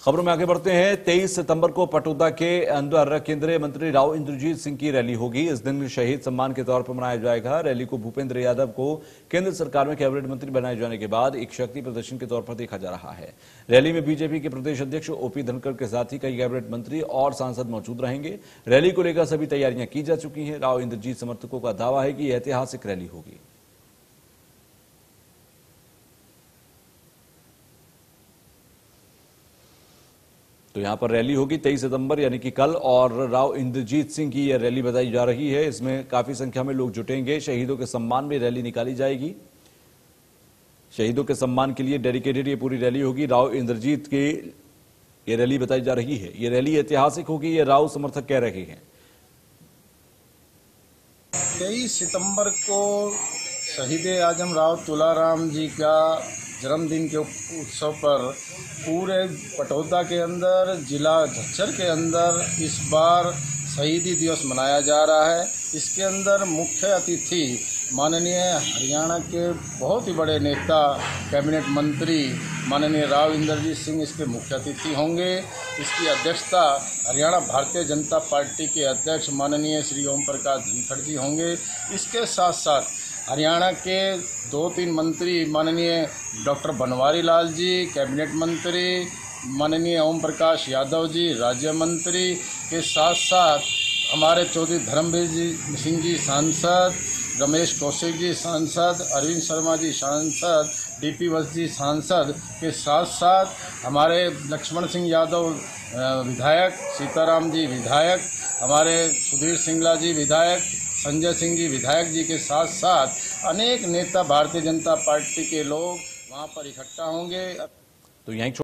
खबरों में आगे बढ़ते हैं। 23 सितंबर को पटोदा के अंदर केंद्रीय मंत्री राव इंद्रजीत सिंह की रैली होगी। इस दिन शहीद सम्मान के तौर पर मनाया जाएगा। रैली को भूपेंद्र यादव को केंद्र सरकार में कैबिनेट मंत्री बनाए जाने के बाद एक शक्ति प्रदर्शन के तौर पर देखा जा रहा है। रैली में बीजेपी के प्रदेश अध्यक्ष ओपी धनखड़ के साथ ही कई कैबिनेट मंत्री और सांसद मौजूद रहेंगे। रैली को लेकर सभी तैयारियां की जा चुकी हैं। राव इंद्रजीत समर्थकों का दावा है कि यह ऐतिहासिक रैली होगी। तो यहां पर रैली होगी 23 सितंबर यानी कि कल, और राव इंद्रजीत सिंह की यह रैली बताई जा रही है। इसमें काफी संख्या में लोग जुटेंगे। शहीदों के सम्मान में रैली निकाली जाएगी। शहीदों के सम्मान के लिए डेडिकेटेड ये पूरी रैली होगी। राव इंद्रजीत की ये रैली बताई जा रही है। ये रैली ऐतिहासिक होगी, ये राव समर्थक कह रहे हैं। 23 सितंबर को शहीद आजम राव तुलाराम जी का जन्मदिन के उत्सव पर पूरे पटोदा के अंदर, जिला झज्जर के अंदर इस बार शहीदी दिवस मनाया जा रहा है। इसके अंदर मुख्य अतिथि माननीय हरियाणा के बहुत ही बड़े नेता, कैबिनेट मंत्री माननीय राव इंद्रजीत सिंह इसके मुख्य अतिथि होंगे। इसकी अध्यक्षता हरियाणा भारतीय जनता पार्टी के अध्यक्ष माननीय श्री ओम प्रकाश धनखड़ जी होंगे। इसके साथ साथ हरियाणा के 2-3 मंत्री माननीय डॉक्टर बनवारी लाल जी कैबिनेट मंत्री, माननीय ओम प्रकाश यादव जी राज्य मंत्री के साथ साथ हमारे चौधरी धर्मवीर सिंह जी सांसद, रमेश कौशिक जी सांसद, अरविंद शर्मा जी सांसद, डीपी वत्स जी सांसद के साथ साथ हमारे लक्ष्मण सिंह यादव विधायक, सीताराम जी विधायक, हमारे सुधीर सिंगला जी विधायक, संजय सिंह जी विधायक जी के साथ साथ अनेक नेता भारतीय जनता पार्टी के लोग वहां पर इकट्ठा होंगे। तो यहीं